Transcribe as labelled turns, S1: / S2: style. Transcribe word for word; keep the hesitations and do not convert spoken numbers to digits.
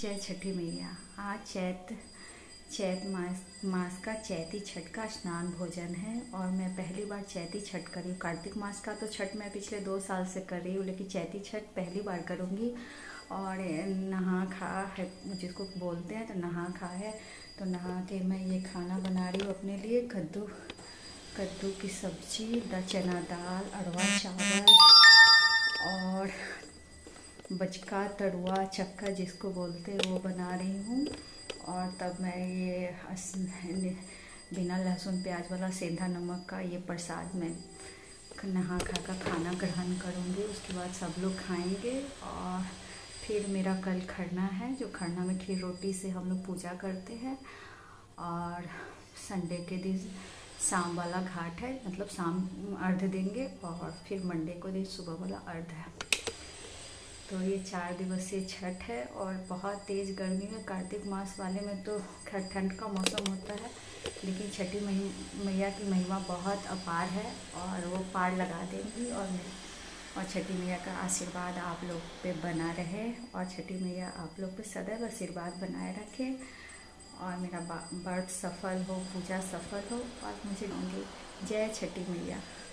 S1: जय छठी मैया। आज चैत चैत मास मास का चैती छठ का स्नान भोजन है और मैं पहली बार चैती छठ कर रही हूँ। कार्तिक मास का तो छठ मैं पिछले दो साल से कर रही हूँ, लेकिन चैती छठ पहली बार करूँगी। और नहा खा है जिसको बोलते हैं, तो नहा खा है, तो नहा के मैं ये खाना बना रही हूँ अपने लिए। कद्दू कद्दू की सब्जी, चना दाल, अरवा चावल और बचका तरुआ चक्का जिसको बोलते हैं वो बना रही हूँ। और तब मैं ये बिना लहसुन प्याज वाला सेंधा नमक का ये प्रसाद में नहा खा का खाना ग्रहण करूँगी। उसके बाद सब लोग खाएंगे और फिर मेरा कल खरना है, जो खरना में खीर रोटी से हम लोग पूजा करते हैं। और संडे के दिन शाम वाला घाट है, मतलब शाम अर्घ देंगे और फिर मंडे को दिन सुबह वाला अर्घ है। तो ये चार दिवसीय छठ है और बहुत तेज़ गर्मी है। कार्तिक मास वाले में तो खैर ठंड का मौसम होता है, लेकिन छठी मैया की महिमा बहुत अपार है और वो पार लगा देंगी। और मैं और छठी मैया का आशीर्वाद आप लोग पे बना रहे और छठी मैया आप लोग पे सदैव आशीर्वाद बनाए रखे और मेरा व्रत सफल हो, पूजा सफल हो और मुझे दूँगी। जय छठी मैया।